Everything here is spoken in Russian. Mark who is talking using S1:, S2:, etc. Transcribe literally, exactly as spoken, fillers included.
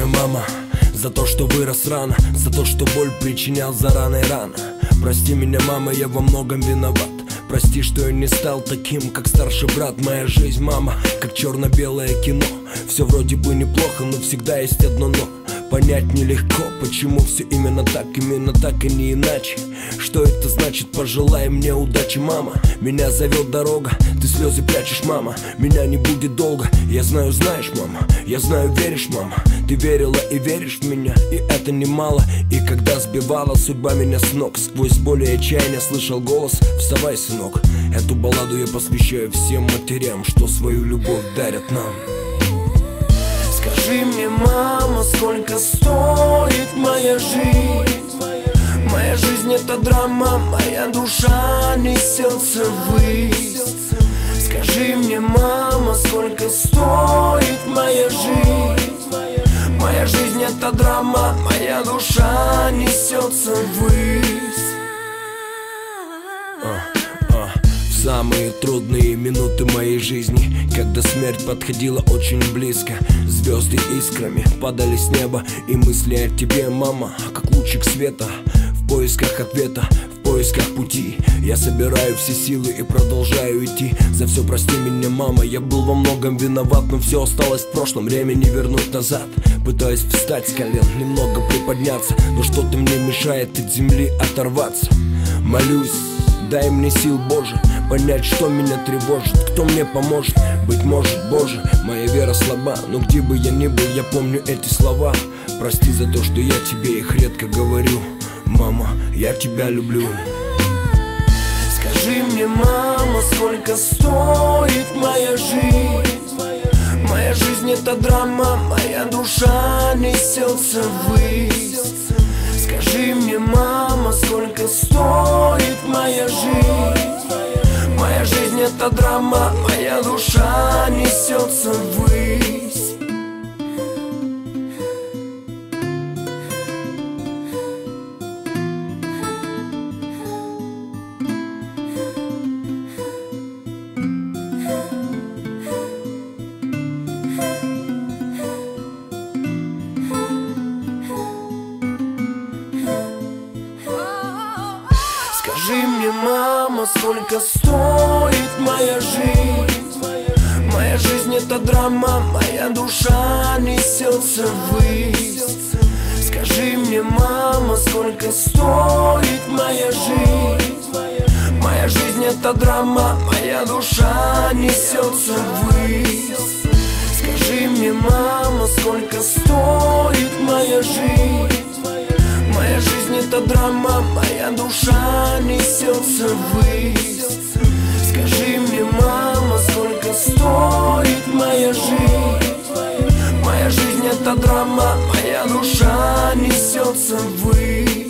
S1: мама, за то, что вырос рано, за то, что боль причинял за раной рано. Прости меня, мама, я во многом виноват. Прости, что я не стал таким, как старший брат. Моя жизнь, мама, как черно-белое кино. Все вроде бы неплохо, но всегда есть одно но. Понять нелегко, почему все именно так, именно так и не иначе. Что это значит? Пожелай мне удачи, мама. Меня зовет дорога, ты слезы прячешь, мама. Меня не будет долго, я знаю, знаешь, мама. Я знаю, веришь, мама. Ты верила и веришь в меня, и это немало. И когда сбивала судьба меня с ног, сквозь боль и отчаяние слышал голос: вставай, сынок. Эту балладу я посвящаю всем матерям, что свою любовь дарят нам.
S2: Скажи мне, мама, сколько стоит моя жизнь? Моя жизнь — это драма, моя душа несется ввысь. Скажи мне, мама, сколько стоит моя жизнь? Моя жизнь — это драма, моя душа несется ввысь.
S1: В самые трудные минуты моей жизни, когда смерть подходила очень близко, звезды искрами падали с неба, и мысли о тебе, мама, как лучик света. В поисках ответа, в поисках пути я собираю все силы и продолжаю идти. За все прости меня, мама, я был во многом виноват, но все осталось в прошлом, время не вернуть назад. Пытаюсь встать с колен, немного приподняться, но что-то мне мешает от земли оторваться. Молюсь, дай мне сил, Боже, понять, что меня тревожит, кто мне поможет. Быть может, Боже, моя вера слаба, но где бы я ни был, я помню эти слова. Прости за то, что я тебе их редко говорю. Мама, я тебя люблю.
S2: Скажи мне, мама, сколько стоит моя жизнь? Моя жизнь — это драма, моя душа несется ввысь. Скажи мне, мама, сколько стоит моя жизнь? Моя жизнь — это драма, моя душа несется ввысь. Скажи мне, мама, сколько стоит моя жизнь? Моя жизнь — это драма, моя душа несется ввысь. Скажи мне, мама, сколько стоит моя жизнь? Моя жизнь — это драма, моя душа несется ввысь. Скажи мне, мама, сколько стоит моя жизнь? Моя жизнь — это драма, моя душа несется ввысь. Скажи мне, мама, сколько стоит моя жизнь? Моя жизнь — это драма, моя душа несется ввысь.